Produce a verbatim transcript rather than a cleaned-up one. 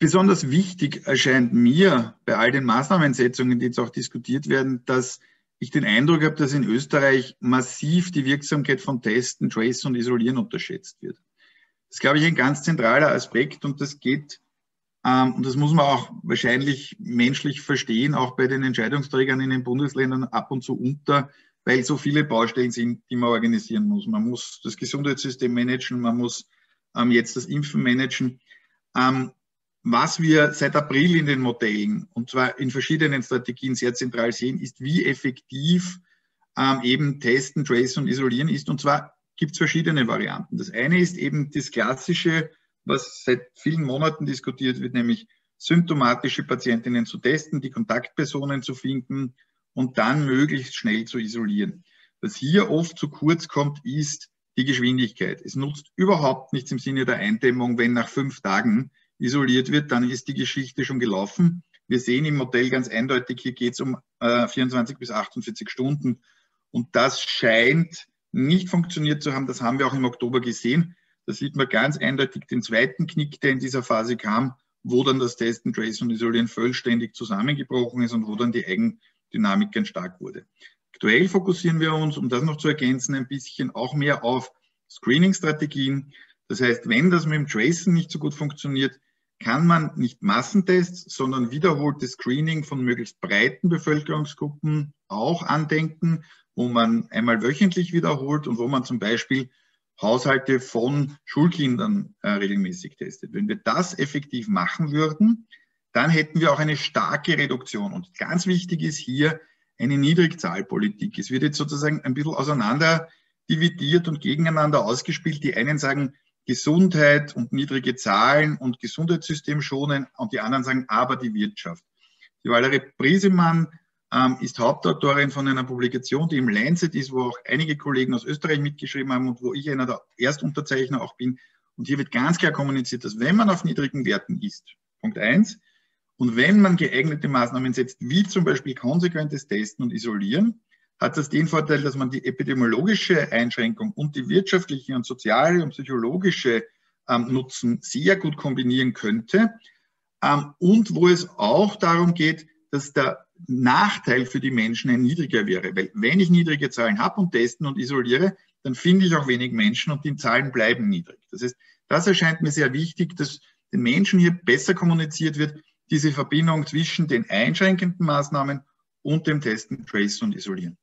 Besonders wichtig erscheint mir bei all den Maßnahmensetzungen, die jetzt auch diskutiert werden, dass ich den Eindruck habe, dass in Österreich massiv die Wirksamkeit von Testen, Tracen und Isolieren unterschätzt wird. Das ist, glaube ich, ein ganz zentraler Aspekt und das geht, ähm, und das muss man auch wahrscheinlich menschlich verstehen, auch bei den Entscheidungsträgern in den Bundesländern ab und zu unter, weil so viele Baustellen sind, die man organisieren muss. Man muss das Gesundheitssystem managen, man muss ähm, jetzt das Impfen managen. Ähm, Was wir seit April in den Modellen, und zwar in verschiedenen Strategien sehr zentral sehen, ist, wie effektiv ähm, eben Testen, Tracen und Isolieren ist. Und zwar gibt es verschiedene Varianten. Das eine ist eben das Klassische, was seit vielen Monaten diskutiert wird, nämlich symptomatische Patientinnen zu testen, die Kontaktpersonen zu finden und dann möglichst schnell zu isolieren. Was hier oft zu kurz kommt, ist die Geschwindigkeit. Es nutzt überhaupt nichts im Sinne der Eindämmung, wenn nach fünf Tagen isoliert wird, dann ist die Geschichte schon gelaufen. Wir sehen im Modell ganz eindeutig, hier geht es um äh, vierundzwanzig bis achtundvierzig Stunden. Und das scheint nicht funktioniert zu haben. Das haben wir auch im Oktober gesehen. Da sieht man ganz eindeutig den zweiten Knick, der in dieser Phase kam, wo dann das Testen, Tracen und Isolieren vollständig zusammengebrochen ist und wo dann die Eigendynamik ganz stark wurde. Aktuell fokussieren wir uns, um das noch zu ergänzen, ein bisschen auch mehr auf Screening-Strategien. Das heißt, wenn das mit dem Tracen nicht so gut funktioniert, kann man nicht Massentests, sondern wiederholtes Screening von möglichst breiten Bevölkerungsgruppen auch andenken, wo man einmal wöchentlich wiederholt und wo man zum Beispiel Haushalte von Schulkindern äh, regelmäßig testet. Wenn wir das effektiv machen würden, dann hätten wir auch eine starke Reduktion. Und ganz wichtig ist hier eine Niedrigzahlpolitik. Es wird jetzt sozusagen ein bisschen auseinander dividiert und gegeneinander ausgespielt. Die einen sagen, Gesundheit und niedrige Zahlen und Gesundheitssystem schonen und die anderen sagen, aber die Wirtschaft. Die Valerie Briesemann ähm, ist Hauptautorin von einer Publikation, die im Lancet ist, wo auch einige Kollegen aus Österreich mitgeschrieben haben und wo ich einer der Erstunterzeichner auch bin. Und hier wird ganz klar kommuniziert, dass wenn man auf niedrigen Werten ist, Punkt eins, und wenn man geeignete Maßnahmen setzt, wie zum Beispiel konsequentes Testen und Isolieren, hat das den Vorteil, dass man die epidemiologische Einschränkung und die wirtschaftliche und soziale und psychologische ähm, Nutzen sehr gut kombinieren könnte. Ähm, und wo es auch darum geht, dass der Nachteil für die Menschen ein niedriger wäre. Weil wenn ich niedrige Zahlen habe und testen und isoliere, dann finde ich auch wenig Menschen und die Zahlen bleiben niedrig. Das heißt, das erscheint mir sehr wichtig, dass den Menschen hier besser kommuniziert wird, diese Verbindung zwischen den einschränkenden Maßnahmen und dem Testen, Tracen und Isolieren.